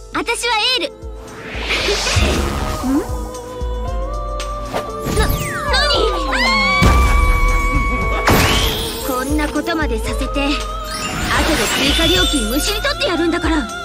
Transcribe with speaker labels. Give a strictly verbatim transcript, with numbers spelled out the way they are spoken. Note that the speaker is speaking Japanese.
Speaker 1: 私はエール。ん？な、何？こんなことまでさせて、後で追加料金むしり取ってやるんだから。